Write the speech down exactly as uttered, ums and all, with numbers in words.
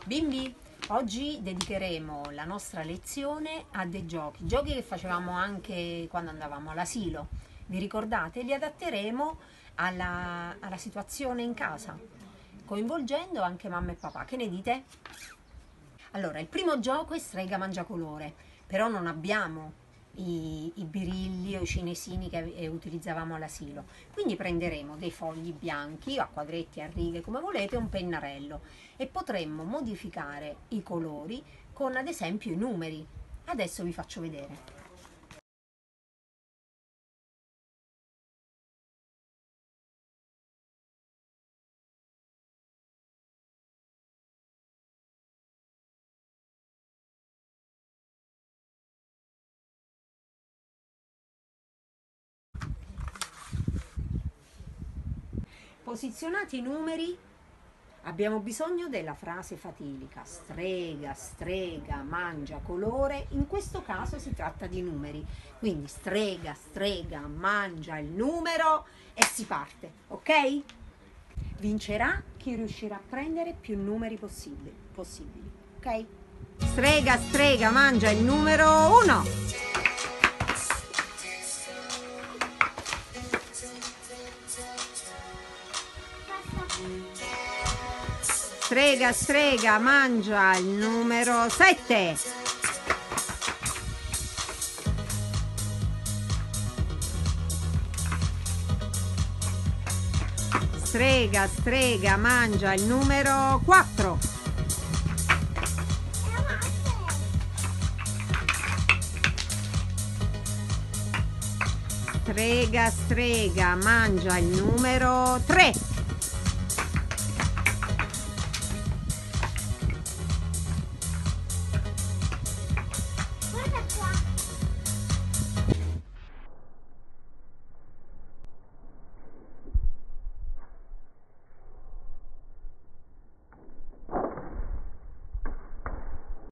Bimbi, oggi dedicheremo la nostra lezione a dei giochi, giochi che facevamo anche quando andavamo all'asilo. Vi ricordate? Li adatteremo alla, alla situazione in casa, coinvolgendo anche mamma e papà. Che ne dite? Allora, il primo gioco è strega mangiacolore, però non abbiamo i, i birilli o i cinesini che eh, utilizzavamo all'asilo. Quindi prenderemo dei fogli bianchi, a quadretti, a righe, come volete, un pennarello e potremmo modificare i colori con ad esempio i numeri. Adesso vi faccio vedere. Posizionati i numeri, abbiamo bisogno della frase fatilica: strega, strega, mangia colore. In questo caso si tratta di numeri, quindi strega, strega, mangia il numero e si parte, ok? Vincerà chi riuscirà a prendere più numeri possibili, possibili, ok? Strega, strega, mangia il numero uno. Strega, strega, mangia il numero sette. Strega, strega, mangia il numero quattro. Strega, strega, mangia il numero tre.